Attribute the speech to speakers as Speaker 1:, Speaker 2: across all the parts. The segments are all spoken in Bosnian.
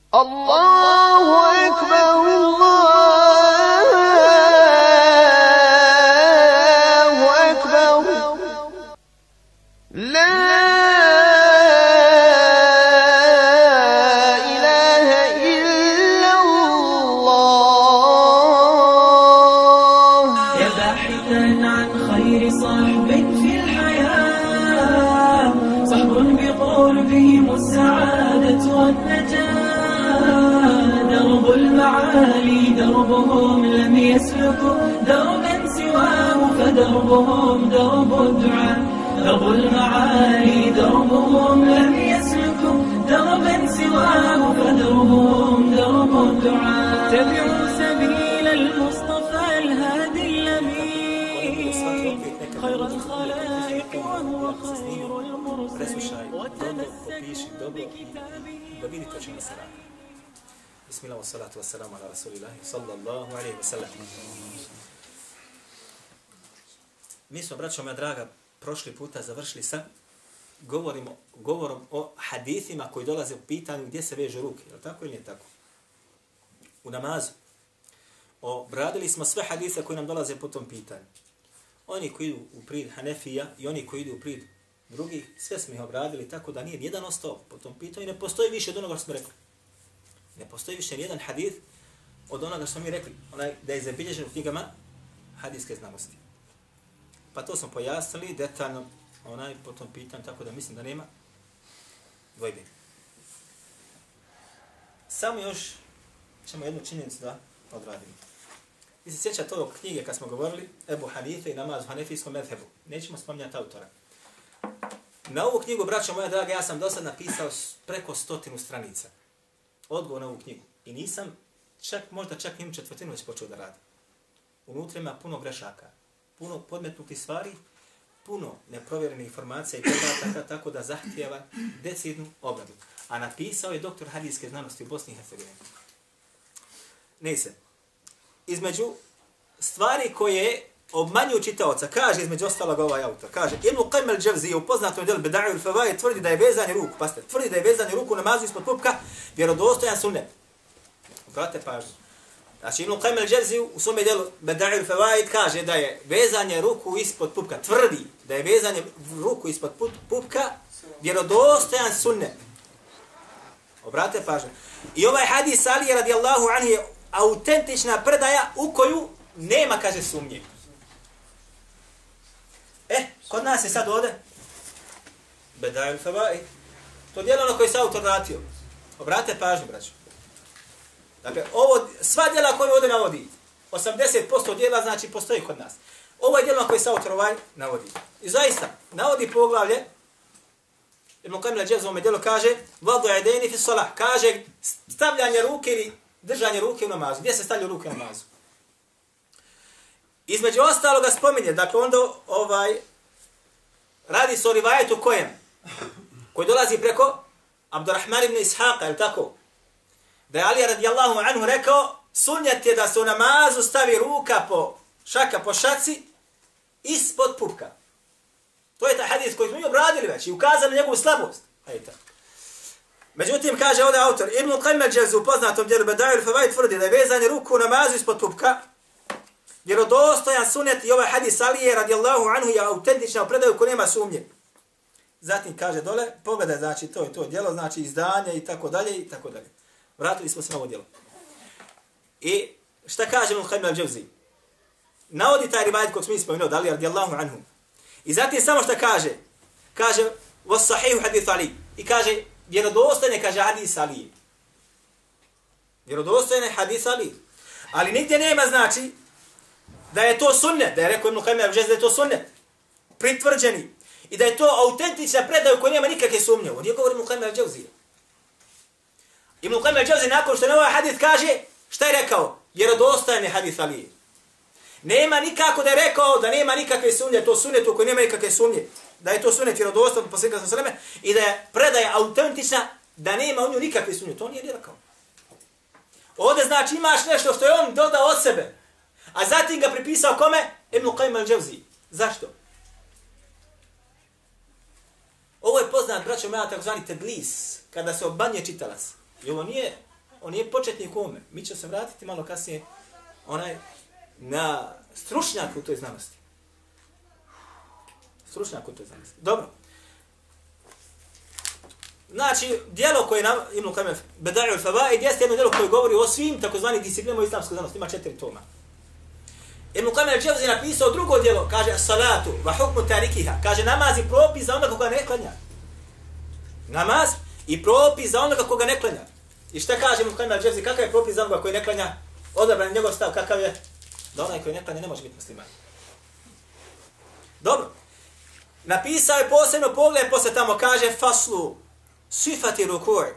Speaker 1: Allahu ekber, Allahu ekber, la ilahe illallah.
Speaker 2: Ya bahitan an khayri sahbin fil hayat, sahbun biqulbihim as-sa'adatu wan-najat. درب المعالي دربهم لم يسلكوا دربا سواه فدربهم درب الدعاء. درب المعالي دربهم لم يسلكوا دربا سواه فدربهم درب الدعاء. تبعوا سبيل المصطفى الهادي الأمين خير الخلائق وهو خير المرسلين وتمسك بكتابه.
Speaker 3: Bismillah, wassalatu wassalamu ala rasulillahi sallallahu alaihi wasallam. Mi smo, braćo moja draga, prošli puta završili sa govorom o hadithima koji dolaze u pitanju gdje se vežu ruke. Je li tako ili nije tako? U namazu. Obradili smo sve hadise koji nam dolaze po tom pitanju. Oni koji idu u prid Hanefija i oni koji idu u prid drugih, sve smo ih obradili tako da nije nijedan ostao po tom pitanju i ne postoji više od onoga što smo rekli. Ne postoji više nijedan hadith od onoga što smo mi rekli, onaj da je zabilježen u knjigama hadijske znanosti. Pa to smo pojasnili detaljno po tom pitanju, tako da mislim da nema dvojbe. Samo još ćemo jednu činjenicu da odradimo. Vi se sjećate ovog knjige kad smo govorili Ebu Hanife i namaz u hanefijskom medhebu. Nećemo spominjati autora. Na ovu knjigu, braćo moja draga, ja sam do sad napisao preko 100 stranica. Odgovor na ovu knjigu. I nisam možda čak i četvrtinu već počeo da radim. Unutra ima puno grešaka, puno podmetnutih stvari, puno neprovjerenih informacija i podataka, tako da zahtijeva decidnu obradu. A napisao je doktor hadijske znanosti u Bosni i Hercegovini. Ne se. Između stvari koje obmanjuju čitaoca, kaže između ostalog ovaj autor, kaže Ibn Qayyim al-Jawziyja u poznatom djelu Beda'u al-Fawaid tvrdi da je vezanje ruku, pazite, tvrdi da je vezanje ruku u namazu ispod pupka vjerodostojan sunnet. Obratite pažnju. Znači Ibn Qayyim al-Jawziyja u svome djelu Beda'u al-Fawaid kaže da je vezanje ruku ispod pupka, tvrdi da je vezanje ruku ispod pupka vjerodostojan sunnet. Obratite pažnju. I ovaj hadis Ali radijallahu anhu je autentična predaja u koju nema, kaže, sumnje. Kod nas je sad ovdje Beda'u al-Fawaid. To djelo ono koje se autor vratio. Obratite pažnju, braćo. Dakle, ovo, sva djela koje ovdje navodi, 80% djela znači postoji kod nas. Ovo je djelo koje se autor navodi. I zaista, navodi poglavlje, Ibn Qayyim al-Jawziyja u ovome djelu kaže, vadu yadayni fi salah, kaže stavljanje ruke ili držanje ruke u namazu. Gdje se stavljaju ruke u namazu? Između ostaloga spominje, dakle onda radi se o rivajetu kojem? Koji dolazi preko Abdurrahman ibn Ishaqa, je li tako? Da je Ali radijallahu anhu rekao, sunnet je da se u namazu stavi ruka po šaci ispod pupka. To je taj hadis koji smo mi obradili već i ukazali na njegovu slabost. Međutim, kaže ovdje autor, Ibn Qayyim al-Jawziyja u poznatom djelu Beda'u al-Fawaid tvrdi da je vezanje ruku u namazu ispod pupka vjerodostojan sunnet i ovaj hadis Alije radijallahu anhu je autentična u predaju koji nema sumnje. Zatim kaže dole, pogledaj, znači to je to djelo, znači izdanje i tako dalje i tako dalje. Vratili smo se na ovo djelo. I šta kaže Ibn Qayyim al-Jawziyja? Navodi taj rivajet kog smo ispomenuo, Alije radijallahu anhu. I zatim samo šta kaže? Kaže, was sahihu hadith Ali. I kaže, vjerodostojne, kaže hadis Ali. Vjerodostojne hadis Ali. Ali nigdje nema znači da je to sunnet, da je rekao Ibn Qayyim al-Jawziyja da je to sunnet, pritvrđeni, i da je to autentična predaja u kojoj nema nikakve sumnje. On je govori Ibn Qayyim al-Jawziyja. Ibn Qayyim al-Jawziyja nakon što je ovaj hadis kaže, šta je rekao? Vjerodostojan je hadis Ali. Nema nikako da je rekao da nema nikakve sumnje, to sunnet u kojoj nema nikakve sumnje, da je to sunnet vjerodostojan poslanika sallallahu alejhi ve selleme i da je predaja autentična, da nema u nju nikakve sumnje. To nije rekao. Ovdje znači imaš nešto što je on dodao od sebe, a zatim ga pripisao kome? Ibn Qayyim al-Jawziyja. Zašto? Ovo je poznat, braćo moja, takozvani tedlis, kada se obmanje čitalac. I ovo nije on je početnik u ovome. Mi ćemo se vratiti malo kasnije na stručnjak u toj znanosti. Stručnjak u toj znanosti. Dobro. Znači, dijelo koje nam Ibn Qajim Beda'ul Fawaid jeste jedno dijelo koje govori o svim takozvanim disciplinama islamske znanosti. Ima 4 toma. Ibn Qajim al-Džawzi je napisao drugo dijelo, kaže salatu wa hukmu tarikiha. Kaže namaz i propis za onoga koga ne klanja. Namaz i propis za onoga koga ne klanja. I šta kaže Ibn Qajim al-Džawzi, kakav je propis za onoga koji ne klanja? Odabran njegov stav, kakav je? Da onaj koji ne klanja ne može biti musliman. Dobro. Napisao je posebno pogled, posle tamo kaže faslu sifati ruku'i.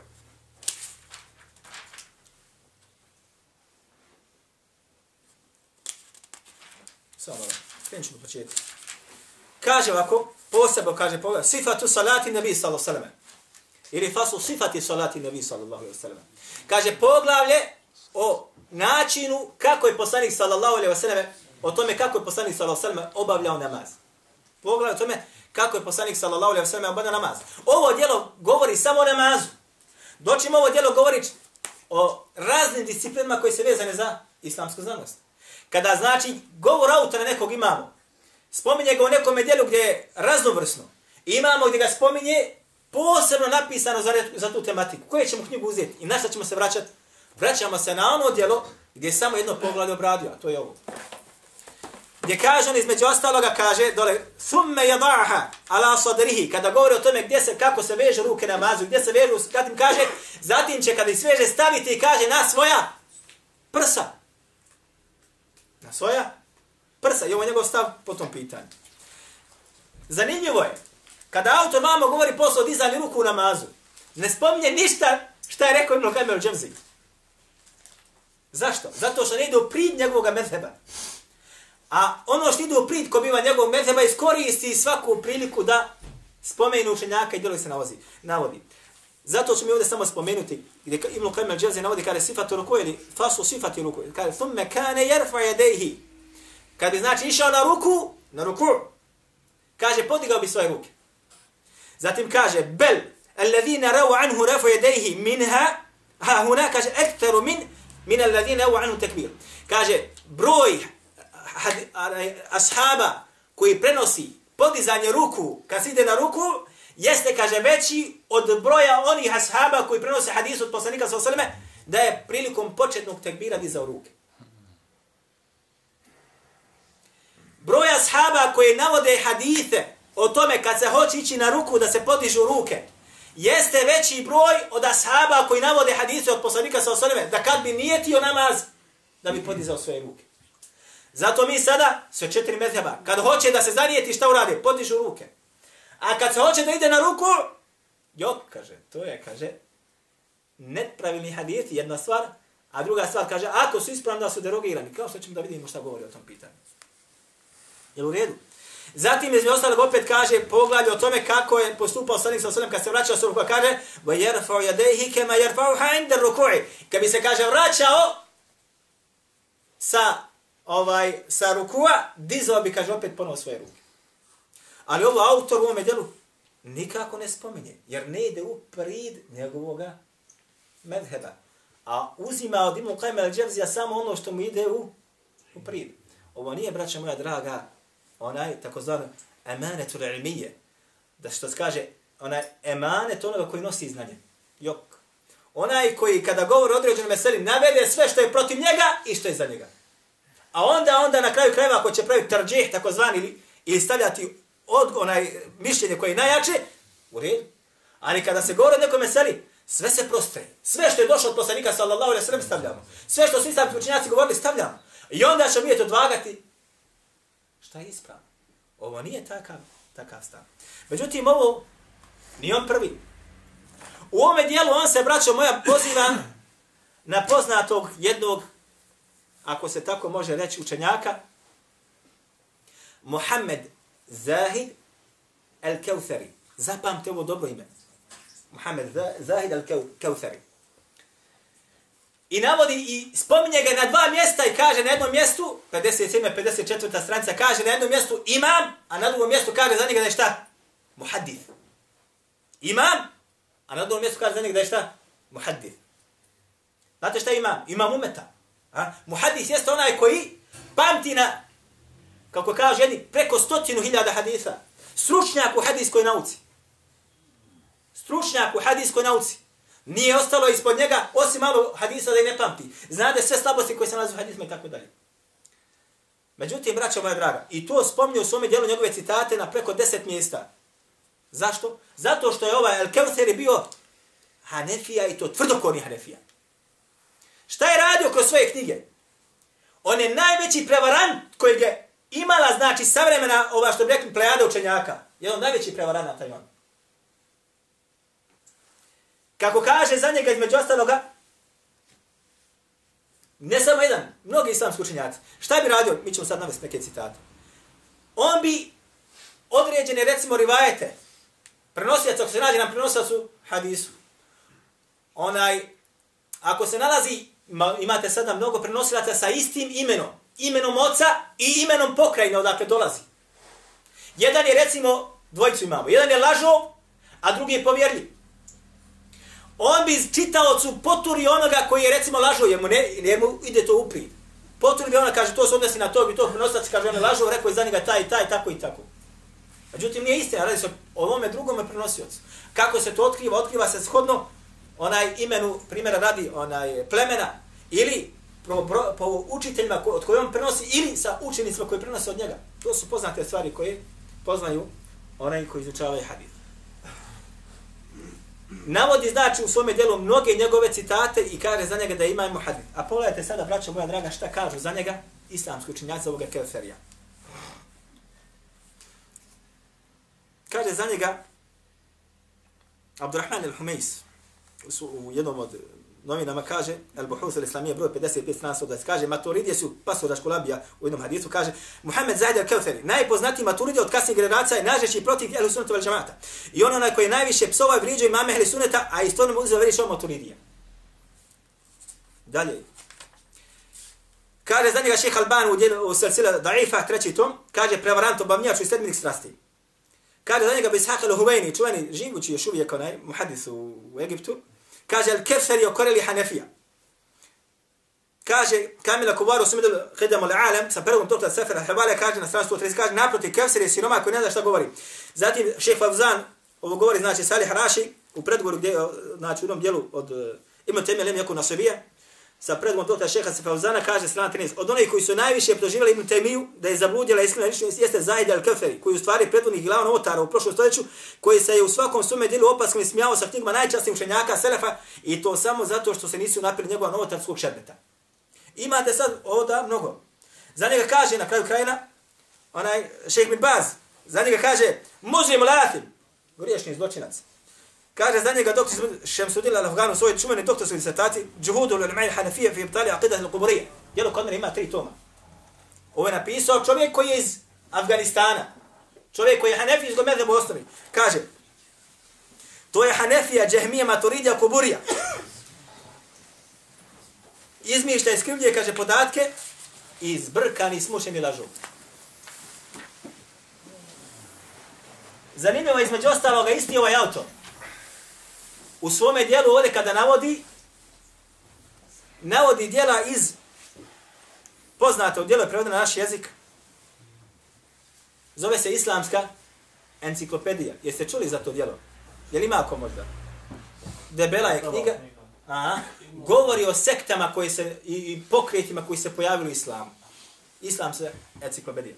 Speaker 3: Samo malo, krenut ću do početka. Kaže ovako, posebno kaže pogled, sifatu salati nabi sallallahu alejhi ve sellem. Ili faslu sifati salati nabi sallallahu alejhi ve sellem. Kaže poglavlje o načinu kako je poslanik sallallahu alejhi ve sellem, o tome kako je poslanik sallallahu alejhi ve sellem obavljao namaz. Poglavlje o tome kako je poslanik sallallahu alejhi ve sellem obavljao namaz. Ovo djelo govori samo o namazu. Doćemo ovo djelo govori o raznim disciplinama koje se vezane za islamsku znanost. Kada znači govor autora nekog imamo, spominje ga u nekom djelu gdje je raznovrsno. Imamo gdje ga spominje posebno napisano za tu tematiku. Koje ćemo knjigu uzeti i na šta ćemo se vraćati? Vraćamo se na ono djelo gdje je samo jedno poglavlje obradio, a to je ovo. Gdje kaže on između ostaloga, kaže dole, thumme yadaha ala sadrihi, kada govori o tome gdje se, kako se veže ruke na namazu, gdje se vežu, zatim će kada ih sveže staviti i kaže na svoja prsa. Na svoja prsa. I ovo je njegov stav po tom pitanju. Zanimljivo je, kada autor vamo govori posle o dizanju ruku u namazu, ne spominje ništa šta je rekao Ibn Qajim al-Džawzi. Zašto? Zato što ne ide u prid njegovog mezheba. A ono što ide u prid ko biva njegovog mezheba iskoristi svaku priliku da spomenu učenjaka i djelo se navodi. Zato ću mi ovdje samo spomenuti gdje Ibn Qajim al-Džawzi navodi kada sifatu ruku ili fasu sifati ruku. Kada thumme kane yarfa yadayhi. Kad bi znači išao na ruku, kaže podigao bi svoje ruke. Zatim kaže bel alladhina rawu anhu rafa yadayhi minha ha huna kaže aktaru min alladhina rawu anhu takbir. Kaže broj ashaba koji prenosi podizanje ruku kad se ide na ruku jeste, kaže, veći od broja onih ashaba koji prenose hadis od poslanika sallallahu alejhi ve selleme da je prilikom početnog tekbira dizao ruke. Broj ashaba koji navode hadise o tome kad se hoće ići na ruku da se podižu ruke jeste veći broj od ashaba koji navode hadise od poslanika sallallahu alejhi ve selleme da kad bi nijetio namaz da bi podizao svoje ruke. Zato mi sada, sve 4 mezheba, kad hoće da se zanijeti šta urade, podižu ruke. A kad se hoće da ide na ruku, kaže, to je, kaže, nepravilni hadith, jedna stvar, a druga stvar, kaže, ako su ispravni da su derogirani, kao što ćemo da vidimo šta govori o tom pitanju. Jel u redu? Zatim, između ostalog, opet kaže, poglavlje o tome kako je postupao sallallahu alejhi ve sellem kad se vraćao sa ruku, kaže, وَيَرْفَعُ يَدَيْهِ كَمَا يَرْفَعُهَا عِنْدَ الرُّكُوعِ. Kad bi se, kaže, vraćao sa rukua, dizao bi, kaže, opet ponovo svoje ruke. Ali ovo autor u ovome djelu nikako ne spominje, jer ne ide u prid njegovoga medheba. A uzima od Ibn Qajim al-Džawzija samo ono što mu ide u prid. Ovo nije, braća moja draga, onaj takozvani emanetul ilmije. Da što se kaže, onaj emanet onoga koji nosi znanje. Jok. Onaj koji kada govori o određenom meseli navede sve što je protiv njega i što je za njega. A onda na kraju krajeva ako će praviti tarđih takozvani ili stavljati mišljenje koje je najjače, u redu. Ali kada se govori o nekom meseli, sve se prostre. Sve što je došlo od poslanika sallallahu alejhi ve sellem stavljamo. Sve što su islamski učenjaci govorili stavljamo. I onda ćemo vidjeti odvagati šta je ispravno. Ovo nije takav stav. Međutim, ovo nije on prvi. U ovome dijelu on se, braćo moja, poziva na poznatog jednog, ako se tako može reći, učenjaka, Muhammed Zahid al-Kawthari. Zapamte ovo dobro ime. Muhammed Zahid al-Kawthari. I navodi i spominje ga na 2 mjesta i kaže na jednom mjestu, 57. 54. stranica, kaže na jednom mjestu imam, a na drugom mjestu kaže za njega da je šta? Muhaddith. Imam, a na drugom mjestu kaže za njega da je šta? Muhaddith. Znate šta imam? Imam umeta. Muhadis jeste onaj koji pamti na, kako kaže jedni, preko 100.000 hadisa. Stručnjak u hadiskoj nauci. Stručnjak u hadiskoj nauci. Nije ostalo ispod njega, osim malo hadisa da i ne pamti. Znate sve slabosti koje se nalaze u hadisma i tako dalje. Međutim, braćo moja draga, i to spominje u svome dijelu njegove citate na preko 10 mjesta. Zašto? Zato što je ovaj El-Kevtheri bio Hanefija i to tvrdokorni Hanefija. Šta je radio kroz svoje knjige? On je najveći prevarant kojeg je imala, znači, savremena, ova što bi rekli, plejada učenjaka. Jedan od najvećih prevaranata je on. Kako kaže za njega između ostaloga, ne samo jedan, mnogi islamski učenjaci. Šta bi radio? Mi ćemo sad navesti neke citate. On bi određene, recimo, rivajete, prenosilac, ako se nađe nam prenosilac u hadisu, ako se nalazi, imate sada mnogo prenosilaca sa istim imenom, imenom oca i imenom pokrajine odakle dolazi. Jedan je, recimo, dvojicu imamo, jedan je lažov, a drugi je povjerljiv. On bi čitaocu poturio onoga koji je, recimo, lažov, jer mu ide to uprid. Poturio bi ona, kaže, to se odnosi na tog i tog prenosilac, kaže, on je lažov, rekao je za njega taj i taj, tako i tako. Međutim, nije istina, radi se o ovome drugome prenosiocu. Kako se to otkriva? Otkriva se shodno imenu, primjera radi, plemena, ili po učiteljima od koje on prenosi, ili sa učenicima koji prenose od njega. To su poznate stvari koje poznaju onaj koji izučavaju hadis. Navodi, znači, u svome dijelu mnoge njegove citate i kaže za njega da imamo hadis. A pogledajte sada, braćo moja draga, šta kažu za njega islamski učenjaci ovoga Kevtherija. Kaže za njega Abdurrahman al-Humejs u jednom od novinama kaže Al-Buhuth al-Islamija broj 55 strana 120 kaže Maturidije su pasora Školabija u jednom hadisu kaže Muhammed Zahid al-Kevtheri najpoznatiji Maturidije od kasnijih generacija je najžešći protiv Ehlu Sunnata wal Džamata. I on onaj koji najviše psova i vrijeđa imame Ehli Sunnata, a istorno mu uzeo veličao Maturidija. Dalje. Kaže za njega šejh Alban u Silsila Da'ifa, treći tom, kaže prevarant obavljač i sedmih strasti. Kaže za njega Ishaq al-Huwaini, čuveni živući još uvijek onaj muhadis u Egiptu, kaže al-Kevtheri okoreli Hanefija. Kaže Kamila Kubaru Sumidul Qidam al-Alam, sa prvog doktora Sefer al-Habala, kaže na stranu 130, kaže naproti Kevtheri je siroma koji ne zna šta govori. Zatim šejh Fawzan, ovo govori, znači Salih Raši, u predgovoru gdje, znači u jednom dijelu od Ibn Taymija Lem Yakun Nasibija, sa predgom doktora šeha Fawzana kaže strana 13. Od onih koji su najviše optuživali Ibn Taymiju da je zabludila iskrena ličnost jeste Zahid al-Kevtheri, koji u stvari predvodnik glavnog novotara u prošlom stoljeću, koji se je u svakom svome djelu opaskom ismijao sa knjigama najčasnijih učenjaka selefa i to samo zato što se nisu napili njegova novotarskog šerbeta. Imate sad ovdje mnogo. Za njega kaže na kraju krajina onaj šejh bin Baz, za njega kaže Muzim al-Athim, griješni zločinac. Kaže za njega doktor Šemsudin al-Afganu, svoj čuveni doktorskoj disertaciji, Džuhudu l-Ulema al-Hanafija fi ibtali aqidah al-Quburija. Djelo kod mene ima 3 toma. Ovo je napisao čovjek koji je iz Afganistana. Čovjek koji je Hanefij iz medheba u osnovi. Kaže, to je Hanefija, Džehmija, Maturidija, Quburija. Izmišlja i skrivlje, kaže, podatke i zbrkani, smušeni lažu. Zanimljivo između ostaloga isti ovaj autor. U svome dijelu ovdje kada navodi dijela iz poznato dijelo je prevedeno na naš jezik. Zove se Islamska enciklopedija. Jeste čuli za to dijelo? Je li ima ako možda? Debela je knjiga. Govori o sektama koje se, i pokretima koji se pojavili u islamu. Islamska enciklopedija.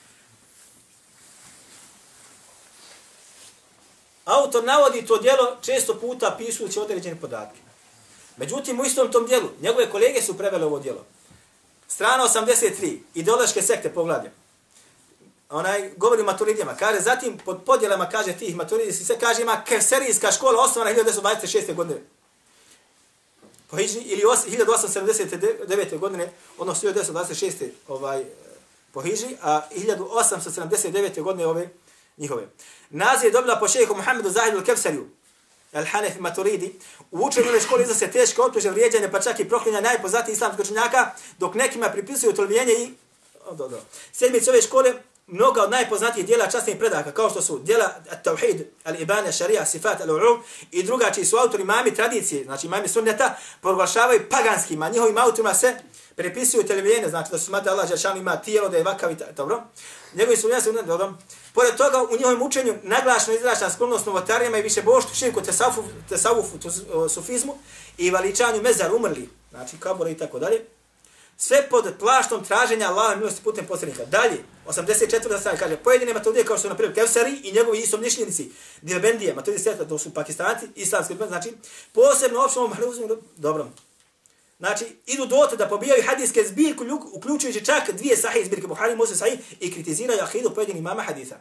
Speaker 3: Autor navodi to djelo često puta pisujući određene podatke. Međutim, u istom tom djelu, njegove kolege su prevele ovo djelo. Strana 83, ideološke sekte, pogledaj. Govori o Maturidijama. Kaže, zatim pod podjelama, kaže tih Maturidijskih se kaže ima Kevserijska škola osnovana 1926. godine. Po Hidži, ili 1879. godine, odnosno 1926. Po Hidži, a 1879. godine ove njihove. Naziv je dobila po šejhu Muhammedu Zahidu al-Kevtheriju, al-Hanefi Maturidi. U učenju ove škole iznose teške optužbe, vrijeđanje, pa čak i proklinja najpoznatijih islamskih učenjaka, dok nekima pripisuju tolvijenje i... Sedmice ove škole mnoga od najpoznatijih djela časnih predaka, kao što su djela Tauhid, Al-Ibana, Šarija, Sifat, Al-Ulum i druga čiji su autori imami tradicije, znači imami sunneta, proglašavaju paganskima, njihovim autorima se prepisuju televizijene, znači da su smatra Allah Đelešanu ima tijelo, da je vakav i dobro. Njegovi su se dobro. Pored toga, u njihovom učenju naglašeno izražena sklonost novotarijama i više boštvu, širku, tesawufu, sufizmu i veličanju mezar umrli, znači kabura i tako dalje. Sve pod plaštom traženja Allahove milosti putem posrednika. Dalje, 84. strana kaže, pojedine metodije kao što na primjer Kevsari i njegovi istomišljenici, Dilbendije, metodije sveta, to su Pakistanci, islamski, znači, posebno opštom mahluzu, dobro. Znači, idu dotle da pobijaju hadijske zbirke, uključujući čak 2 sahih zbirke, Buhari, Muslim, Sahih, i kritiziraju akidu pojedinih imama haditha.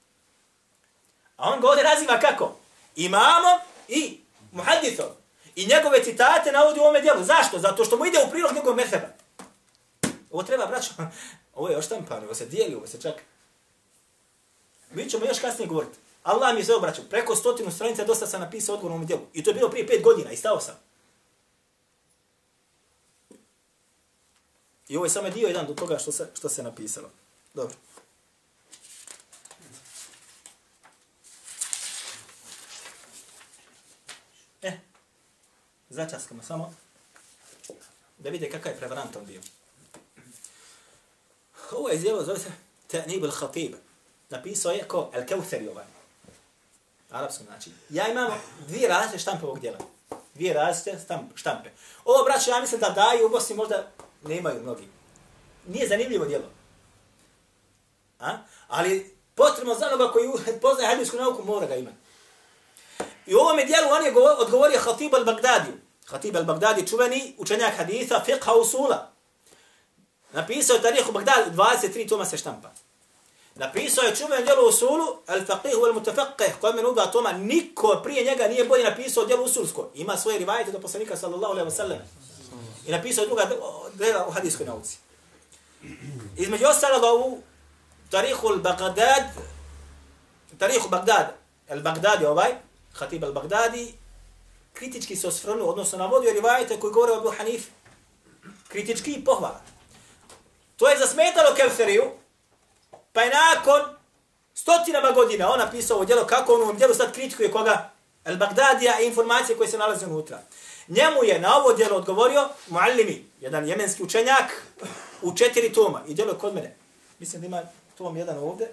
Speaker 3: A on ga ovdje naziva kako? Imamom i muhadithom. I njegove citate navodi u ovome dijelu. Zašto? Zato što mu ide u prilog njegovog mezheba. Ovo treba, braćo, ovo je još štampano, ovo se dijeli, ovo se čak. Mi ćemo još kasnije govoriti. Allah mi je sve obraćao. Preko 100 stranica dosta sam napisao odgovor u ovom dijelu. I to je bilo prije 5 godina i stao sam. I ovo je samo dio jedan do toga što se napisalo. Dobro. Začaskamo samo da vide kakav je prevarant on bio. Ovo je izjelo, zove se Ta'nib al-Khatib. Napisao je ko Al-Kawthari ovaj. Arapsko znači. Ja imam 2 različite štampe ovog djela. 2 različite štampe. Ovo, braćo, ja mislim da daju u Bosni možda nemaju mnogi. Nije zanimljivo djelo. Ali potrebno za onoga koji poznaje hadijsku nauku mora ga imati. I u ovome dijelu on je odgovorio Khatib al-Baghdadi. Khatib al-Baghdadi, čuveni učenjak haditha, fiqha usula. Napisao je Tarih u Bagdad, 23 toma se štampa. Napisao je čuveno djelo usulu, al-faqih wal-mutafaqih, koje me nuda toma, niko prije njega nije bolje napisao djelo usulsko. Ima svoje rivajete do poslanika sallallahu alaihi wa sallam. I napisao druga djela u hadijskoj nauci. Između ostaloga u Tarihu al-Baghdad, Tarihu Bagdad, al-Baghdadi ovaj, Khatib al-Baghdadi, kritički se osvrnuo, odnosno navodio rivajete koji govore o Abu Hanif, kritički i pohvala. To je zasmetalo Kevseriju, pa je nakon 100 godina on napisao ovo djelo, kako on u ovom djelu sad kritikuje koga? Al-Baghdadija i informacije koje se nalaze unutra. Njemu je na ovo djelo odgovorio Muallimi, jedan jemenski učenjak, u 4 toma. I djelo je kod mene. Mislim da ima tom jedan ovdje.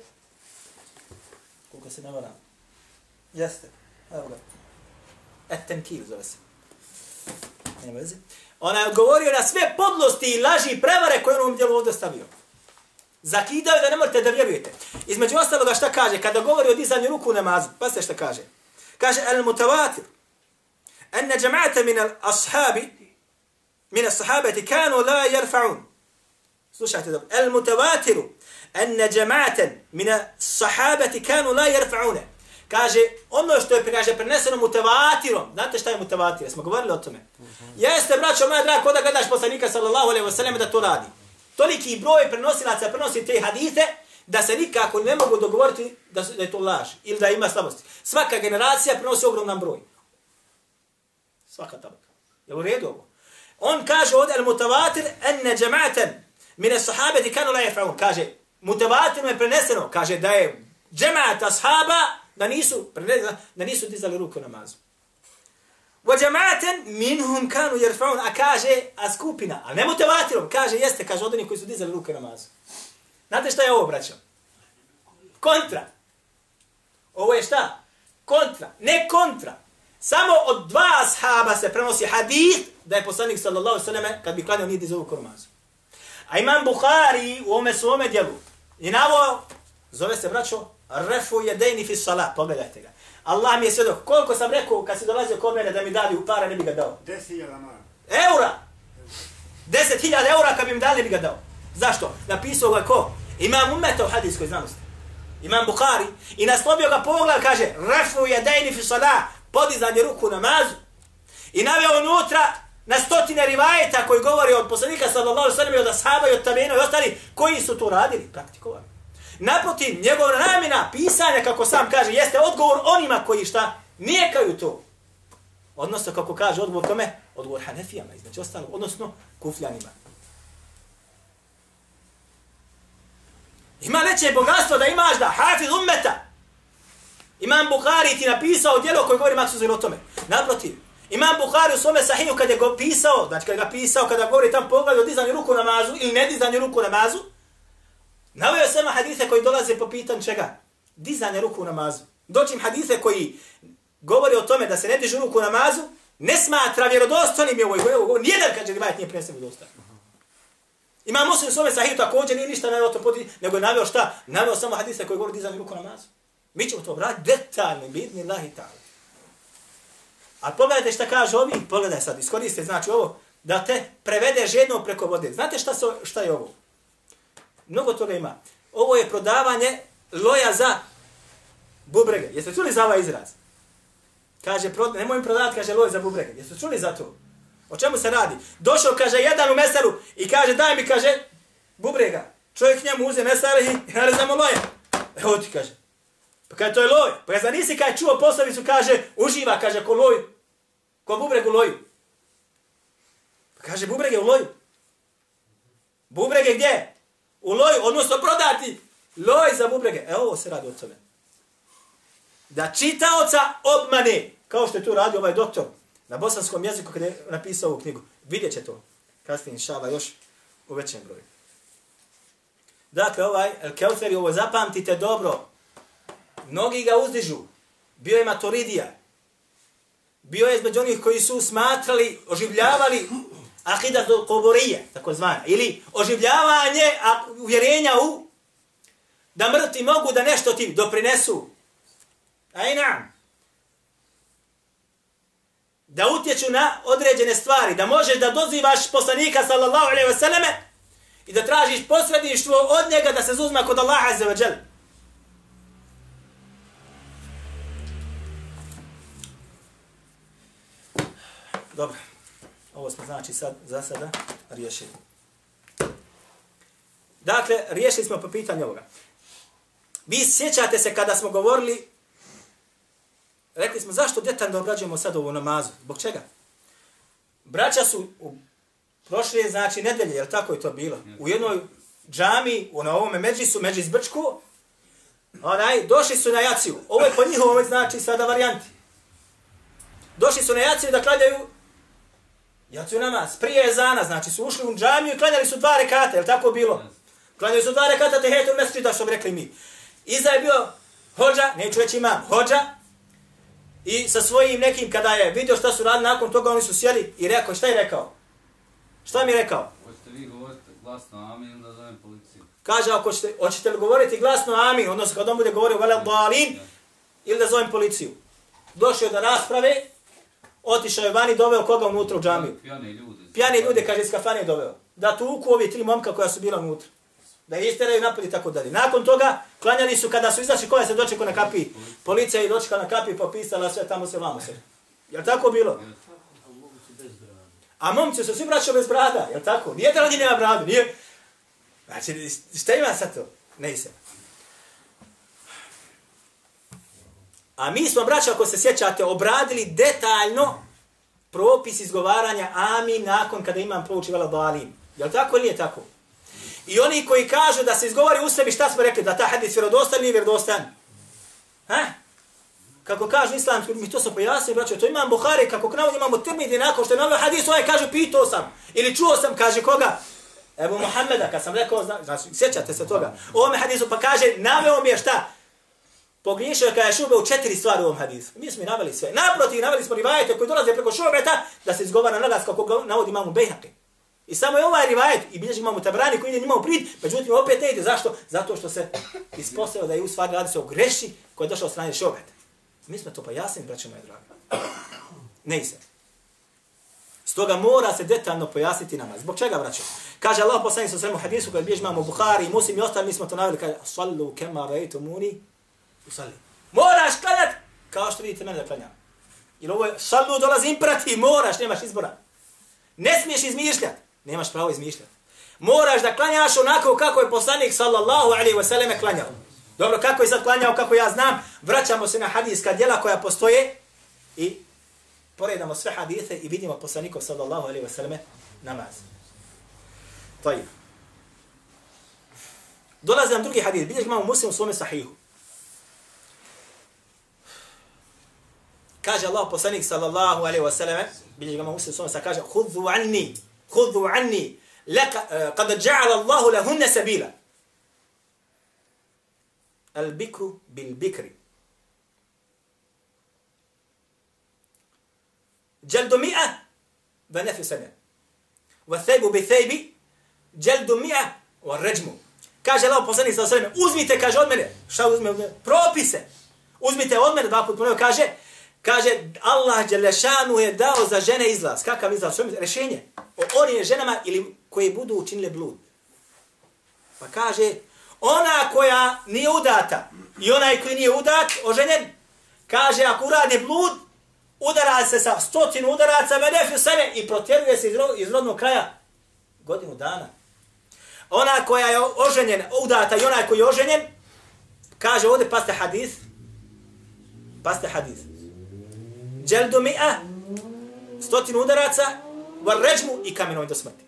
Speaker 3: Koliko se ne varam. Jeste. Evo ga. Et-Tenkil zove se. Nema veze. Ona je odgovorio na sve podlosti i laži i prevare koje on u ovom djelu ovdje stavio. Zakidaju da ne morate da vjerujete. Između ostaloga šta kaže? Kada govori o dizanju ruku u namazu. Pa se šta kaže? Kaže, al-mutavatir. أن جماعة من الأصحاب من الصحابة كانوا لا يرفعون. slušajte dobro. المتواتر أن جماعة من الصحابة كانوا لا يرفعون. Kaže, ono što je preneseno mutavatirom. Znate šta je mutavatir? Smo govorili o tome. Jeste, braćo moja draga, kada gledaš poslanika sallallahu alejhi ve sellem da to radi. Toliki broj prenosilaca prenosi te hadise da se nikako ne mogu dogovoriti da je to laž ili da ima slabosti. Svaka generacija prenosi ogroman broj. Svaka tabaka. Je u redu ovo? On kaže ovdje al-mutavatir enne džema'atan mine sahabeti kanu la jefraun. Kaže, mutavatirno je preneseno. Kaže da je džema'at ashaba da nisu dizali ruku namazu. Wa džema'atan minhum kanu jerfaun. A kaže, a skupina, a ne mutavatirom. Kaže, jeste, kaže, od onih koji su dizali ruku namazu. Znate šta je ovo, braćo? Kontra. Ovo je šta? Kontra. Ne kontra. Samo od 2 ashaba se prenosi hadith da je poslanik sallallahu alejhi ve selleme kad bi klanjao nije dizao ruku namazu. A imam Buhari u ome svome djelu i naveo, zove se braćo, refu jedejni fi salat, pogledajte ga. Allah mi je svjedok, koliko sam rekao kad si dolazio kod mene da mi dali u para, ne bi ga dao.
Speaker 4: 10.000 mara.
Speaker 3: Eura! 10.000 eura kad bi mi dali, ne bi ga dao. Zašto? Napisao ga ko? Imam umeta u hadijskoj znanosti. Imam Buhari i naslovio ga pogled, kaže, refu jedejni fi salat, podizanje ruku namazu. I naveo unutra na 100 rivajeta koji govori od poslanika sallallahu alejhi ve sellem i od ashaba i od tabiina i ostali koji su to radili, praktikovali. Naprotiv, njegova namjena pisanja, kako sam kaže, jeste odgovor onima koji šta nijekaju to. Odnosno, kako kaže odgovor kome? Odgovor Hanefijama, između ostalog, odnosno Kufljanima. Ima veće bogatstvo da imaš da hafiz ummeta. Imam Buhari ti napisao djelo koje govori maksuzil o tome. Naprotiv, Imam Buhari u svome sahiju kad je go pisao, znači kad ga pisao, kada govori tam poglavlje o dizanju ruku namazu ili ne dizanju ruku namazu, naveo je samo hadise koji dolaze po pitanju čega? Dizanje ruku namazu. Doćim hadise koji govori o tome da se ne dižu ruku namazu, ne smatra vjerodostojnim je ovo. Nijedan kaže rivajat nije prenesen vjerodostojnim. Imam Muslim u svome sahiju također nije ništa naveo to poti, nego je naveo šta? Naveo samo hadise koji govori o dizanju ruku namazu. Mi ćemo to obratiti detaljno, bidni Allahi ta'ala. A pogledajte šta kaže ovi, pogledaj sad, iskoriste znači ovo, da te prevedeš jednom preko vode. Znate šta je ovo? Mnogo toga ima. Ovo je prodavanje loja za bubrege. Jeste čuli za ovaj izraz? Kaže, nemoj im prodavati, kaže, loj za bubrege. Jeste čuli za to? O čemu se radi? Došao, kaže, jedan u mesaru i kaže, daj mi, kaže, bubrega. Čovjek njemu uze mesar i narezamo loje. Evo ti, kaže. Pa kaže, to je loj. Pa ja nisi kaj čuo poslovicu, kaže, uživa, kaže, ko loj, ko bubreg u loju. Pa kaže, bubrege u loju. Bubrege gdje? U loju, odnosno prodati loj za bubrege. Evo ovo se radi o tome. Da čitaoca obmane, kao što je tu radio ovaj doktor na bosanskom jeziku kada je napisao ovu knjigu. Vidjet će to. Kasnije, inšala, još u većem broju. Dakle, ovaj El-Keuteri, ovo zapamtite dobro. Mnogi ga uzdižu. Bio je Maturidija. Bio je između onih koji su smatrali, oživljavali akidatul kuburije, tako zvana. Ili oživljavanje uvjerenja u da mrtvi mogu da nešto ti doprinesu. Ajna. Da utječu na određene stvari. Da možeš da dozivaš poslanika sallallahu alejhi ve selleme i da tražiš posredništvo od njega da se zuzma kod Allaha azza wa dželle. Dobro. Ovo smo znači za sada riješili. Dakle, riješili smo po pitanju ovoga. Vi sjećate se kada smo govorili, rekli smo zašto detaljno obrađujemo sad ovu namazu? Zbog čega? Braća su u prošle, znači, nedelje, jel tako je to bilo? U jednoj džami, na ovome medžisu, medžis Brčku, došli su na jaciju. Ovo je po njihovom, znači, sada varijanti. Došli su na jaciju da klanjaju jaciju namaz. Prije ezana, znači, su ušli u džamiju i klanjali su 2 rekata, jel tako bilo? Klanjali su 2 rekata tehijetul mesdžida, što bi rekli mi. Iza je bio hođa, neću reći imam, hođa, i sa svojim nekim, kada je vidio šta su radili, nakon toga oni su sjeli i rekao, šta je rekao? Šta mi je rekao?
Speaker 4: Hoćete vi govoriti glasno amin, onda zovem policiju.
Speaker 3: Kaže, ako hoćete li govoriti glasno amin, odnosno kada on bude govorio vele dalin, ili da zovem policiju. Došao do rasprave, otišao je vani, doveo koga unutra u džamiju? Pijani ljude, kaže, iz kafane doveo. Da tuku ovi 3 momka koja su bila unutra. Da je isteraju napad i tako dalje. Nakon toga, klanjali su kada su izašli, koja se dočekao na kapiji. Policija je dočekala na kapiji, popisala sve, tamo se, vamo se. Jel tako bilo? A momci su svi braćali bez brada, jel tako? Nijedan od njih nema bradu, nije. Znači, šta ima sad to? Ne se. A mi smo, braća, ako se sjećate, obradili detaljno propis izgovaranja amin nakon kada imam prouči vela dalin. Jel tako ili nije tako? I oni koji kažu da se izgovori u sebi, šta smo rekli? Da ta hadis vjerodostan ili vjerodostan? Ha? Kako kažu islamski, mi to smo pojasnili, braćo, to imam Buhari, kako navodi imamo Tirmidhi, nakon što je navio hadis, ovaj kaže, pitao sam, ili čuo sam, kaže koga? Ebu Muhammeda, kad sam rekao, znači, sjećate se toga. U ovome hadisu pa kaže, naveo mi je šta? Pogriješio kada je Šube u 4 stvari u ovom hadisu. Mi smo i naveli sve. Naprotiv, naveli smo rivajete koji dolaze preko Šubeta, da se izgovara na glas kako navodi imamu Bejhaqi. I samo je ovaj rivajet, i bilježi imamo Tabrani koji ide njima u prid, međutim opet ne ide. Zašto? Zato što se ispostavio da je u stvari radi se o greši koji je došao od strane Šubeta. Mi smo to pojasnili, braćo moje dragi. Ne se. Stoga mora se detaljno pojasniti namaz. Zbog čega, braćo? Kaže Allah poslanik sa svemu hadisu koji bilježi imamo Buhari, Muslim i ostali, mi smo to naveli, kaže, sallu kema ra'aytumuni usalli. Moraš klanjati kao što vidite mene da klanjam. Jer ovo je sallu dolazi imperativ, moraš, nemaš izbora. Ne smiješ izmišljati, nemaš pravo izmišljati. Moraš da klanjaš onako kako je poslanik sallallahu alejhi ve selleme klanjao. Dobro, kako je sad klanjao, kako ja znam, vraćamo se na hadijska djela koja postoje i poredamo sve hadise i vidimo poslanikov sallallahu alejhi ve selleme namaz. Tajib. Dolazi nam drugi hadis, bilježi imamo Muslim u svome sahihu. Kaže Allah poslanik sallallahu alejhi ve selleme, bilježi imamo Muslim u svome sahihu, kaže khudhu anni, qad ja'ala Allahu lahunna sabila. Al-bikru bil-bikri. Jaldu mi'a wa nafi sana. Wa thaybu bi thaybi jaldu mi'a wa rajmu. Kaže Allah poslanik sallallahu alejhi ve sellem, uzmite, kaže od mene, šta uzme od mene? Propise. Uzmite od mene, dva put ponovno kaže Allah dželešanu je dao za žene izlaz. Kakav izlaz? Što je rješenje? O onim ženama ili koji budu učinile blud. Pa kaže, ona koja nije udata i onaj koji nije udat, oženjen, kaže, ako urade blud, udara se sa 100 udaraca, vedefi sebe i protjeruje se iz rodnog kraja godinu dana. Ona koja je oženjena, udata i onaj koji je oženjen, kaže ovdje, pazite hadis. Dželdu mi'a, 100 udaraca, var ređmu i kamenoj do smrti.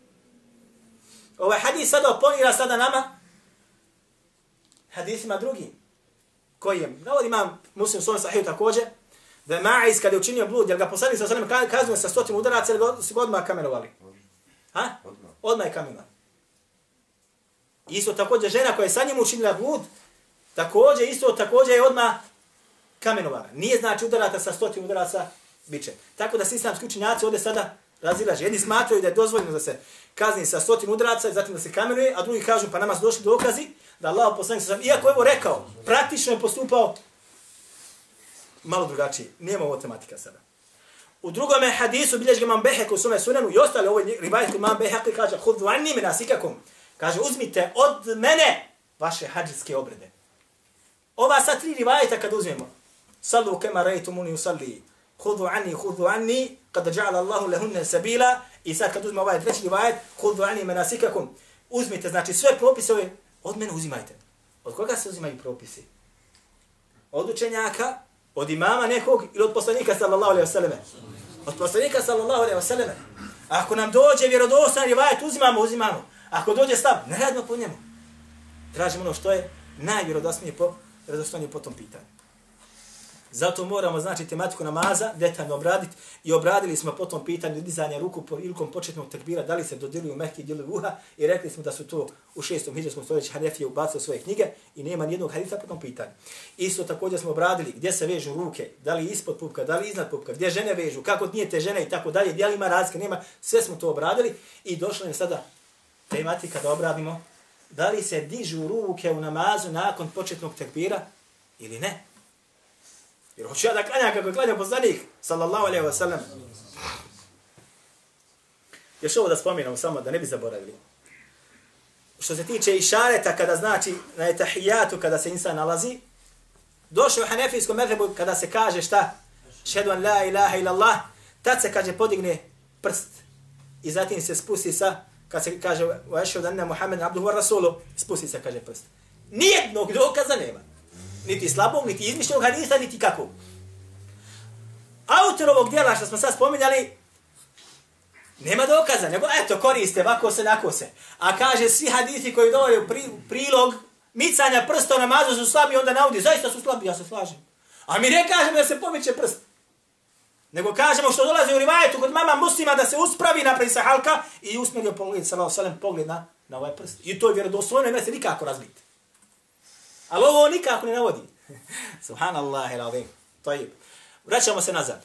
Speaker 3: Ovaj hadis sada oponira sada nama hadisima drugim. Koji je? Navod imam Muslim svojom sahihu također, da je Ma'iz kada je učinio blud, jer ga poslanik sa osanem kaznuje sa 100 udaraca, jer su ga odmah kamenovali. Ha? Odmah je kamenovali. Isto također žena koja je sa njim učinila blud, također je odmah kamenovala. Nije znači udarata sa 100 udaraca biće. Tako da svi islamski učenjaci ovdje sada razilaže. Jedni smatraju da je dozvoljeno da se kazni sa 100 udaraca i zatim da se kamenuje, a drugi kažu pa nama su došli dokazi da Allah poslanik sa iako je ovo rekao, praktično je postupao malo drugačije. Nijemo ovo tematika sada. U drugome hadisu bilježi imam Behek u svome sunanu i ostali ovoj rivajet imam Behek kaže hudhu anni menasikakum. Kaže uzmite od mene vaše hadžijske obrede. Ova sa 3 rivajeta kad uzmemo. Sallu kema rejtumuni usalli. Hudhu anni, kada ja'ala Allahu lahunna sabila. I sad kad uzmemo ovaj treći rivajet, hudhu anni menasikakum. Uzmite, znači sve propise ove, od mene uzimajte. Od koga se uzimaju propisi? Od učenjaka, od imama nekog ili od poslanika sallallahu alejhi ve selleme? Od poslanika sallallahu alejhi ve selleme. Ako nam dođe vjerodostojni rivajet, uzimamo. Ako dođe stav, ne radimo po njemu. Tražimo ono što je najvjerodostojnije po tom pitanju. Zato moramo, znači, tematiku namaza detaljno obraditi i obradili smo po tom pitanju dizanja ruku prilikom početnog tekbira, da li se dodiruju mehki ili uha i rekli smo da su to u 6. hidžarskom stoljeću Hanefije ubacili svoje knjige i nema nijednog hadisa po tom pitanju. Isto također smo obradili gdje se vežu ruke, da li ispod pupka, da li iznad pupka, gdje žene vežu, kako nije te žene i tako dalje, gdje li ima razlike, nema, sve smo to obradili i došla nam sada tematika da obradimo da li se dižu ruke u namazu nakon početnog tekbira ili ne. Jer hoću ja da klanjam kako klanja poslanik, sallallahu alejhi ve sellem. Još ovo da spominamo samo, da ne bi zaboravili. Što se tiče išareta, kada znači na etahijatu, kada se insan nalazi, došao u hanefijskom medhebu kada se kaže šta? Šhedu an la ilaha illallah, tad se kaže podigne prst i zatim se spusti sa, kad se kaže wa ashhadu anna Muhammeden abduhu wa rasuluhu, spusti se kaže prst. Nijednog dokaza nema. Niti slabog, niti izmišljenog hadisa, niti kakvog. Autor ovog dijela što smo sad spominjali, nema dokaza, nego eto koriste, ovako se, nako se. A kaže svi hadisi koji dovode u prilog micanja prsta u namazu su slabi, onda navodi, zaista su slabi, ja se slažem. A mi ne kažemo da se pomiče prst. Nego kažemo što dolazi u rivajetu kod mama muslima da se uspravi napravi se halka i usmjerio pogled, sallallahu alejhi ve sellem, pogled na ovaj prst. I to je vjerodostojno, ne se nikako razbiti. Ali ovo nikako ne navodi. Subhanallah il-azim. Tajib. Vraćamo se nazad.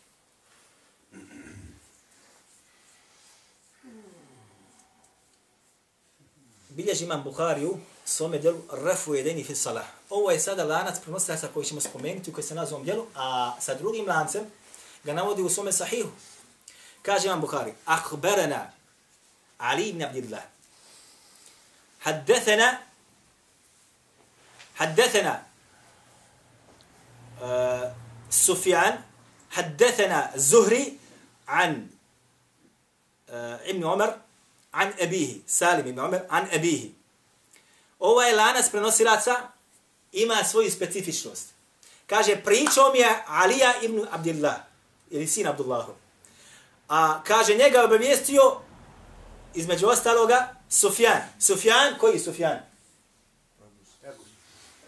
Speaker 3: Bilježi imam Buhariju svome djelu Rafu jedeni fi salah. Ovo je sada lanac prenosilaca koji ćemo spomenuti, koji se nazvom djelu, a sa drugim lancem ga navodi u svome sahihu. Kaže imam Buhari, Akhbarana Ali ibn Abdillah. حدثنا سفيان حدثنا زهري عن ابن عمر عن أبيه سالم ibn عمر عن أبيه. Ovaj lanac prenosilaca ima svoju specifičnost. Kaže, pričao mi je Alija ibn Abdillah, ili sin Abdullahu. A kaže, njega obavijestio između ostaloga Sufjan. Sufjan, koji Sufjan?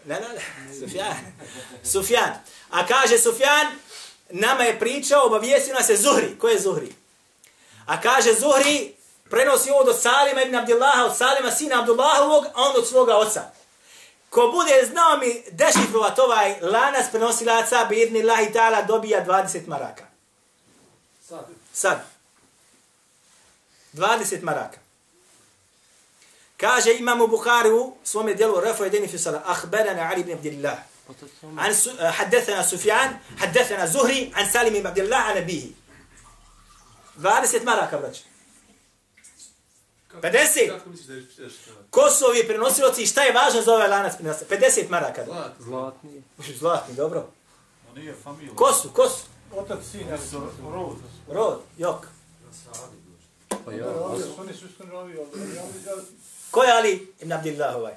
Speaker 3: Ne, Sufjan. A kaže Sufjan, nama je pričao, obavijestio nas je Zuhri. Ko je Zuhri? A kaže Zuhri, prenosi ovo od Salima ibn Abdillaha, od Salima sina Abdullahovog, a on od svoga oca. Ko bude znao mi dešifrovat ovaj lanac prenosilaca, bi idnillahi ta'ala dobija 20 maraka. Sad. 20 maraka. Kaže imam u Buhari u svome djelu Rafu Edeni Fisala, Ahberana Ali ibn Abdillah. حدثنا سفيان حدثنا زهري عن سالم بن عبد الله عن أبيه 20 maraka, braće. 50. Ko su ovi prenosiloci i šta je važno za ovaj lanac prenosilaca? 50 maraka.
Speaker 5: Zlatni.
Speaker 3: Zlatni, dobro.
Speaker 6: On nije familija.
Speaker 3: Ko su?
Speaker 6: Otac, sin, rod.
Speaker 3: Rod, jok.
Speaker 5: Pa ja.
Speaker 6: Oni su ustanovi,
Speaker 3: Ko je Ali ibn Abdillah ovaj?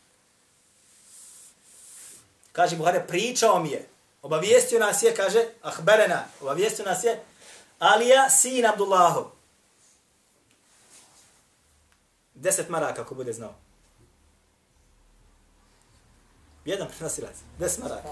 Speaker 3: Kaže Buhari, pričao mi je. Obavijestio nas je, kaže, ahberena. Obavijestio nas je Alija, sin Abdullahov. 10 maraka, ako bude znao. Jedan prenosilac. 10 maraka.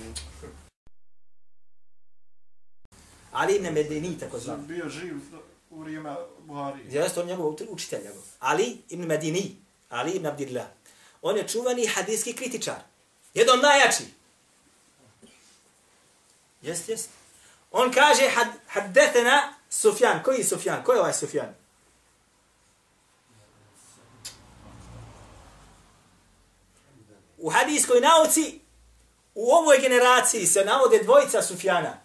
Speaker 3: Ali ibn Medini, tako znam.
Speaker 6: Sam bio živ u vrijeme Buhari.
Speaker 3: Jeste on njegov učitelj. Njegov. Ali ibn Medini. Ali ibn Abdillah. On je čuvani hadijski kritičar. Jedan najjači. Jest. On kaže haddethena Sufjan. Koji je Sufjan? Ko je ovaj Sufjan? U hadijskoj nauci u ovoj generaciji se navode dvojica Sufjana.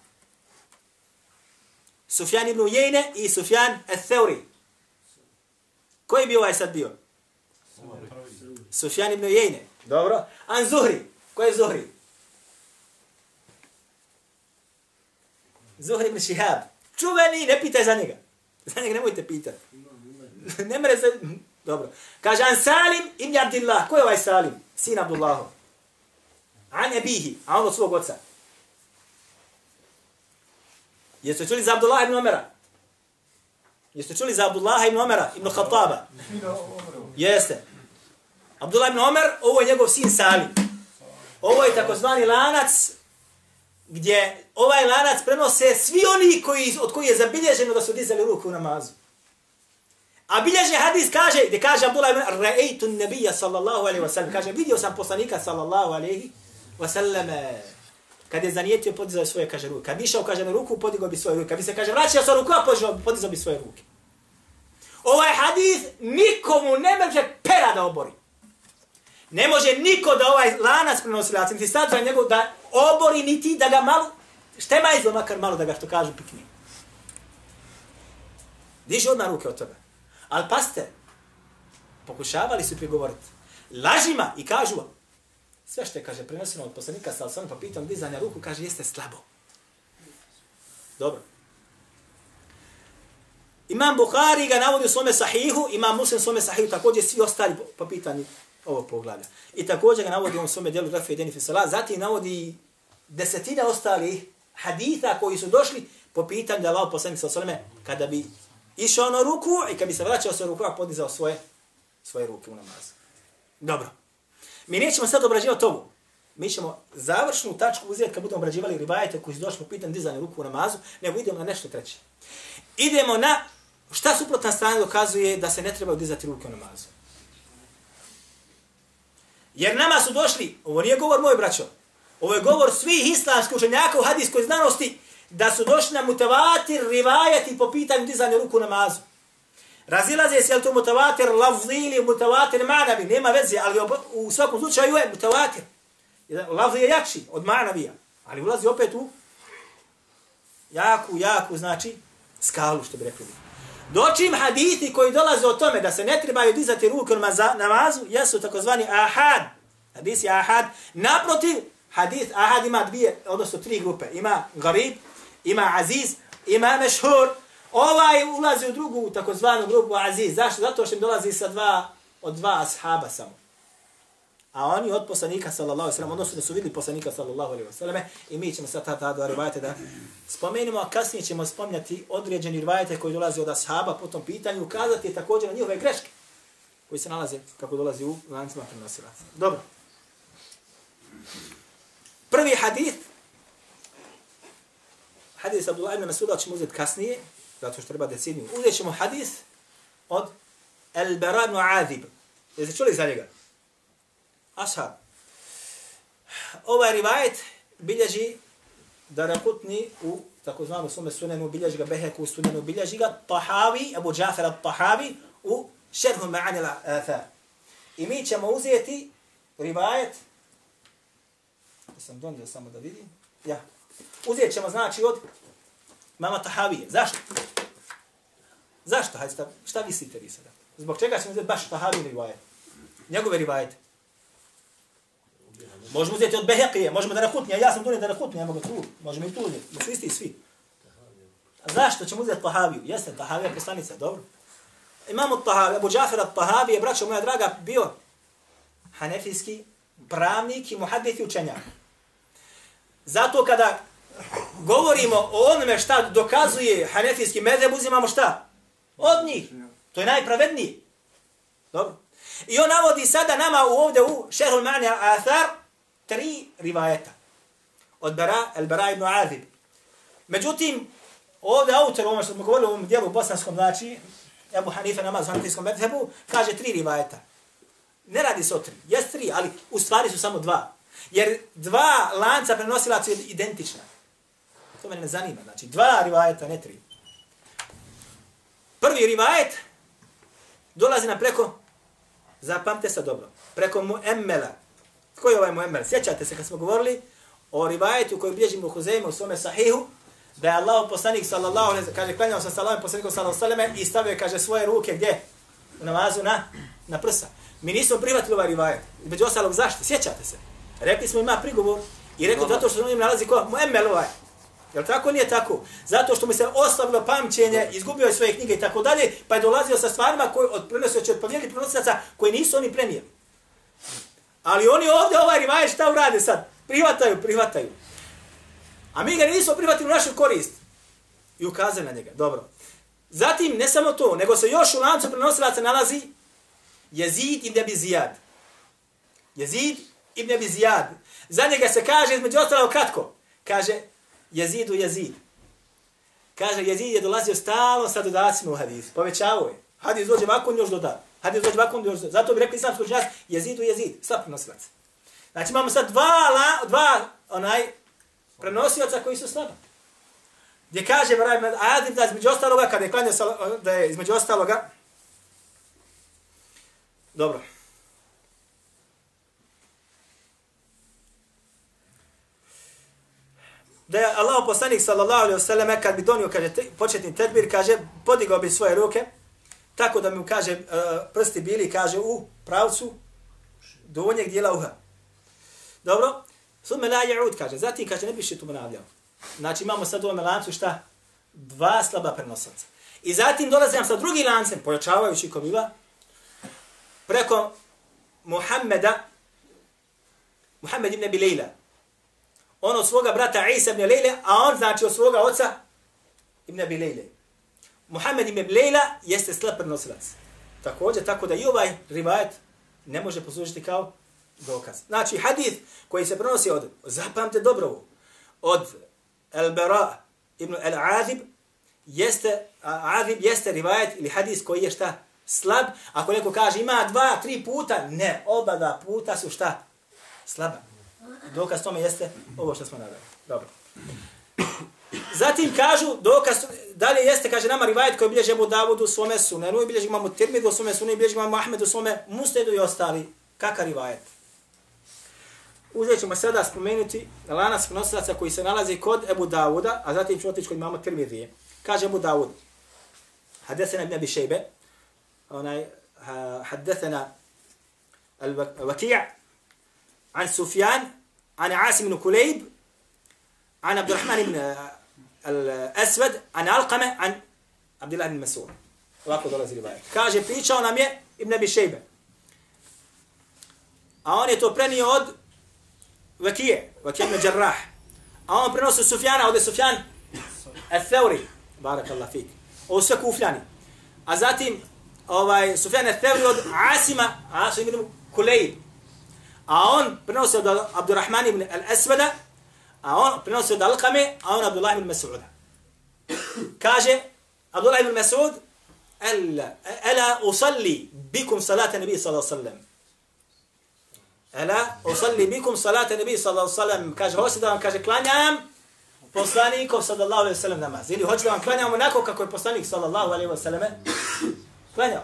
Speaker 3: Sufjan ibn Ujejne i Sufjan al-Thawri. Koji bi ovaj sad bio? Sufjan ibn Ujejne. Dobro. An Zuhri. Ko je Zuhri? Zuhri ibn Šihab. Čuveni, ne pitaj za njega. Za njega nemojte pitati. Ne mere se... Dobro. Kaže An Salim ibn Abdillah. Ko je ovaj Salim? Sin Abdullahov. An Ebihi. A on od svog oca. Jeste čuli za Abdullah ibn Omera? Jeste čuli za Abdullah ibn Omera, ibn Khattaba? Jeste. Abdullah ibn Omer, ovo je njegov sin Salim. Ovo je takozvani lanac, gdje ovaj lanac prenose svi oni od koji je zabilježeno da su dizali ruku u namazu. A bilježe hadis kaže, gdje kaže Abdullah ibn Ra'aytu an-nabiyya sallallahu alejhi ve sellem, kaže vidio sam poslanika sallallahu alejhi ve sellem. Kad je zanijetio, podizao svoje, kaže, ruke. Kad bi išao, kaže, na ruku, podigao bi svoje ruke. Kad bi se, kaže, vraćao sa ruku, podizao bi svoje ruke. Ovaj hadis nikomu ne može pera da obori. Ne može niko da ovaj lanac prenosilac, niti sadržaj njegov da obori, niti da ga malo, štemajzlo makar malo da ga, što kažu, pikni. Diži odmah ruke od toga. Ali paste, pokušavali su prigovoriti lažima i kažu vam, sve što je, kaže, prenosimo od poslanika sa osam, pa pitam dizanja ruku, kaže, jeste slabo. Dobro. Imam Buhari ga navodi u svome sahihu, Imam Muslim u svome sahihu, također svi ostali po pitanju ovog poglavlja. I također ga navodi u svome dijelu Rafi Edeni Fisala, zatim navodi desetine ostalih haditha koji su došli po pitanju da Allah poslanik sa osam, kada bi išao na ruku i kada bi se vraćao sa ruku, podizao svoje ruke u namazu. Dobro. Mi nećemo sad obrađivati ovo. Mi ćemo završnu tačku uzeti kad budemo obrađivali rivajete koji su došli po pitanju dizanja ruku u namazu, nego idemo na nešto treće. Idemo na šta suprotna strana dokazuje da se ne trebaju dizati ruke u namazu. Jer nama su došli, ovo nije govor moj braćo, ovo je govor svih islamskih učenjaka u hadijskoj znanosti, da su došli na mutavatir rivajeti po pitanju dizanja ruku u namazu. Razilaze se, je li to mutavatir lafzi ili mutavatir ma'navi, nema veze, ali u svakom slučaju je mutavatir. Lafzi je jači od ma'navija, ali ulazi opet u jaku, znači, skalu, što bi rekli. Dočim hadithi koji dolaze o tome da se ne trebaju dizati ruke na namazu, jesu takozvani ahad. Hadis je ahad. Naprotiv, hadith ahad ima dvije, odnosno tri grupe. Ima garib, ima aziz, ima mešhur. Ovaj ulazi u drugu takozvanu grupu aziz. Zašto? Zato što im dolazi od dva ashaba samo. A oni od poslanika sallallahu alejhi ve sellem, odnosno da su vidjeli poslanika sallallahu alejhi ve selleme, i mi ćemo sad ta dva rivajete da spomenemo, a kasnije ćemo spominjati određeni rivajete koji dolaze od ashaba po tom pitanju, ukazati je također na njihove greške koji se nalaze kako dolazi u lancima prenosilaca. Dobro. Prvi hadith, hadith Abdullah ibn Mas'uda ćemo uzeti kasnije, zato što treba decidniju. Uzet ćemo hadith od Al-Bara ibn Azib. Jeste čuli za njega? Ashab. Ovaj rivajet bilježi Daraqutni u takozvanu svome sunenu, bilježi ga Beheku u sunenu, bilježi ga Tahavi, Abu Džafer al-Tahavi u Šerhu Ma'ani al-Athar. I mi ćemo uzeti rivajet, sam donio samo da vidim, ja. Uzet ćemo znači od mama Tahavije. Zašto? Zašto? Hajde, šta mislite vi sada? Zbog čega ćemo uzeti baš Tahavije rivajet? Njegove rivajete. Možemo uzeti od Behekije, možemo Daraqutnija, ja sam donio Daraqutnija, ja mogu tu, možemo i tu uzeti, da su isti svi. A zašto ćemo uzeti Tahaviju? Jeste, Tahavija poslanica, dobro. Imamo Tahavi, Abu Džafer al-Tahavi je, braćo moja draga, bio hanefijski pravnik i muhaddith i učenjak. Zato kada govorimo o onome šta dokazuje hanefijski mezheb, uzimamo šta? Od njih. To je najpravedniji. Dobro. I on navodi sada nama ovdje u Šerhul Ma'ani al-Athar 3 rivajeta. Od Al-Bara ibn Azib. Međutim, ovdje autor, ovo što smo govorili u ovom dijelu bosanskom, znači, Ebu Hanife namaz u hanefijskom mezhebu, kaže 3 rivajeta. Ne radi se o 3, jest 3, ali u stvari su samo 2. Jer 2 lanca prenosilaca su identična. To mene ne zanima, znači 2 rivajeta, ne 3. Prvi rivajet dolazi nam preko, zapamte se dobro, preko Mu'emmela. Koji je ovaj Mu'emmel? Sjećate se kad smo govorili o rivajetu koji bilježimo u Huzeymu u svome sahihu, da je Allah poslanik sallallahu alejhi ve sellem kaže klanjao sa Allahom poslanikom sallallahu alejhi ve sellem i stavio kaže svoje ruke gdje? U namazu na prsa. Mi nismo prihvatili ovaj rivajet. Među ostalog zašto? Sjećate se. Rekli smo ima prigovor i rekli zato što on im nalazi ko Mu'emmel ovaj. Jel tako? Nije tako. Zato što mu se oslabilo pamćenje, izgubio je svoje knjige i tako dalje, pa je dolazio sa stvarima koji prenosioći od povjerljivih prenosilaca koji nisu oni prenijeli. Ali oni ovdje ovaj rivajet šta urade sad? Prihvataju. A mi ga nismo prihvatili u našu korist. I ukazali na njega. Dobro. Zatim, ne samo to, nego se još u lancu prenosilaca nalazi Jezid ibn Abi Zijad. Jezid ibn Abi Zijad. Za njega se kaže, između ostalo kratko, kaže Jezidu Jezid. Kaže, Jezid je dolazio stalno sa dodacima u hadisu. Povećavao je. Hadis dođe ovako, on još doda. Hadis dođe ovako, on još doda. Zato bi rekli islamski učenjaci, Jezidu Jezid. Slab prenosilac. Znači imamo sad dva prenosioca koji su slabi. Gdje kaže, Adib da između ostaloga, kada je klanio da je između ostaloga, dobro. Da je Allah poslanik sallallahu alejhi ve sellem kad bi donio kaže početni tekbir kaže podigao bi svoje ruke tako da mu kaže prsti bili kaže u pravcu donjeg dijela uha. Dobro? Summa la ya'ud kaže. Zatim kaže ne bi se tu ponavljao. Znači imamo sad u ovom lancu šta? 2 slaba prenosaca. I zatim dolazi nam sa drugim lancem pojačavajući komiva preko Muhammed ibn Abi Lejla. On od svoga brata Isa ibn Lejle, a on znači od svoga oca ibn Abi Lejle. Muhammed ibn Abi Lejla jeste slab prenosilac. Također, tako da i ovaj rivajet ne može poslužiti kao dokaz. Znači, hadith koji se prenosi od, zapamte dobro, od Al-Bara ibn Al-Azib jeste rivajet ili hadith koji je šta? Slab. Ako neko kaže ima 2-3 puta, ne, oba 2 puta su šta? Slaba. Dokaz tome jeste ovo što smo naveli. Dobro. Zatim kažu, dokaz dalje jeste, kaže nama rivajet koji bilježi Abu Davud u svome sunenu, i bilježi imamo Tirmidhi u svome sunenu, i bilježi imamo Ahmed u svome Musnedu i ostali. Kakav rivajet? Uzet ćemo sada spomenuti lanac prenosilaca koji se nalazi kod Abu Davuda, a zatim ću otići kod imamo Tirmidhije. Kaže Abu Davud, Hadesena ibn Abi Šejbe, Hadesena Al-Waki' عن سفيان عن عاصم بن كليب عن عبد الرحمن بن الأسود عن علقمة عن عبد الله بن مسعود. Ovako dolazi rivajet. Kaže, pričao nam je Ibn Abi Šejbe. A on je to prenio od Vakije ibn Jarrah. A on prenosi Sufjana, ovdje Sufjan al-Thawri. Barakallah fik. Ovo sve kufljani. A zatim Sufjan al-Thawri od Asim ibn Kulejb. a on prenosi od Abdurrahman ibn al-Aswada, a on prenosi od Alkame, a on Abdullah ibn Mas'uda. Kaže, Abdullah ibn Mas'ud, Ela usalli bikum salata nabi sallallahu alaihi wasallam. Ela usalli bikum salata nabi sallallahu alaihi wasallam. Kaže, hoće da vam, kaže, klanjam poslanikov sallallahu alaihi wasallam namaz. Ili hoće da vam klanjam onako kako je poslanik sallallahu alaihi wasallam klanjao.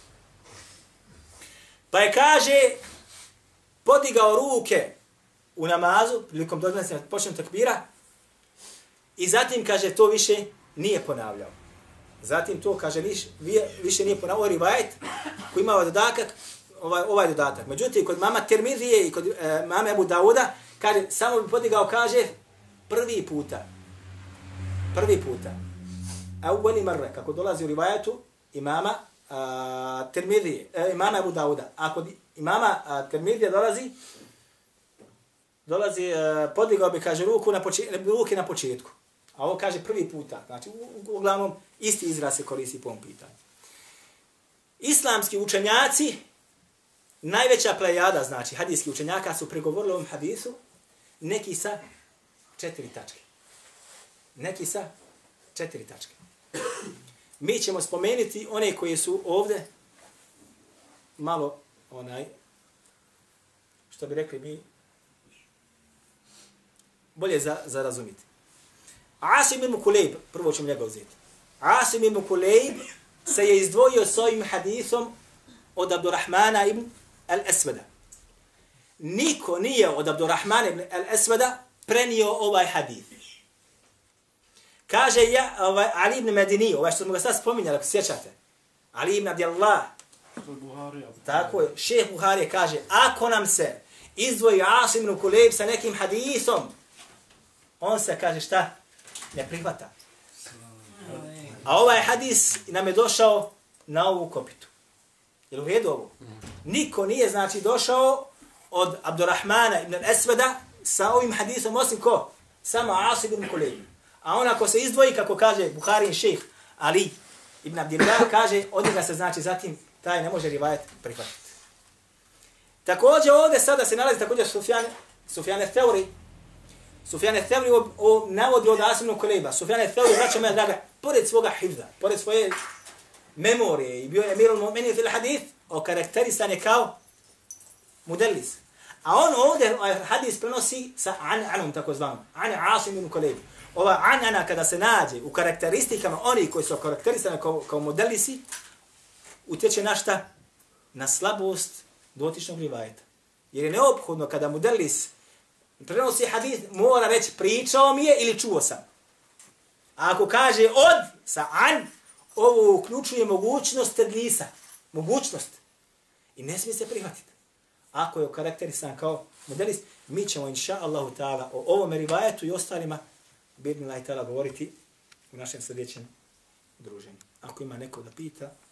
Speaker 3: Pa je, kaže, podigao ruke u namazu, prilikom dodnacima počnem takbira, i zatim, kaže, to više nije ponavljao. Zatim to, kaže, više nije ponavljao rivajet koji imao dodatak, ovaj dodatak. Međutim, kod mama Tirmidije i kod mame Abu Dauda, kaže, samo bi podigao, kaže, prvi puta. A u Bani Marre, kako dolazi u rivajetu imama Tirmidije, imama Abu Dauda. A kod imama Tirmidije dolazi, podigao bi, kaže, ruke na početku. A ovo kaže prvi puta. Znači, uglavnom, isti izraz se koristi po ovom pitanju. Islamski učenjaci, najveća plejada, znači, hadijski učenjaka su pregovorili o ovom hadisu, neki sa 4 tačke. Mi ćemo spomenuti one koje su ovdje malo, što bi rekli mi, bolje za razumiti. Asim ibn Kulejb, prvo ćemo njega uzeti. Asim ibn Kulejb se je izdvojio s ovim hadisom od Abdurrahmana ibn al-Aswada. Niko nije od Abdurrahmana ibn al-Aswada prenio ovaj hadis. Kaže Ali ibn Medini, ovaj što smo ga sad spominjali, ako sjećate. Ali ibn Abdillah. Tako je, šejh Buharije kaže, ako nam se izdvoji Asim ibn Kulejb sa nekim hadisom, on se, kaže, šta? Ne prihvata. A ovaj hadis nam je došao na ovu kopitu. Jel u redu ovo? Niko nije, znači, došao od Abdurrahmana ibn al-Aswada sa ovim hadisom, osim ko? Samo Asim ibn Kulejb. A on ako se izdvoji, kako kaže Buharin šejh Ali ibn Abdillah, kaže, od njega se, znači, zatim taj ne može rivajet prihvatiti. Također ovdje sada se nalazi također Sufjan al-Thawri. Sufjan al-Thawri navodi od Asim ibn Kulejba. Sufjan al-Thawri, braćo moja draga, pored svoga hifza, pored svoje memorije i bio je emirul mu'minin fil hadith, okarakterisan je kao mudellis. A on ovdje hadis prenosi sa an'anom, takozvanom. An Asim ibn Kulejb. Ova an'ana kada se nađe u karakteristikama oni koji su okarakterisani kao mudellisi, utječe na šta? Na slabost dotičnog rivajeta. Jer je neophodno kada mudellis prenosi hadis, mora reći pričao mi je ili čuo sam. A ako kaže od sa an, ovo uključuje mogućnost tedlisa. Mogućnost. I ne smije se prihvatiti. Ako je okarakterisan kao modelis, mi ćemo, inša Allahu ta'ala, o ovom rivajetu i ostalima, bidnillahi ta'ala, govoriti u našem sljedećem druženju. Ako ima neko da pita,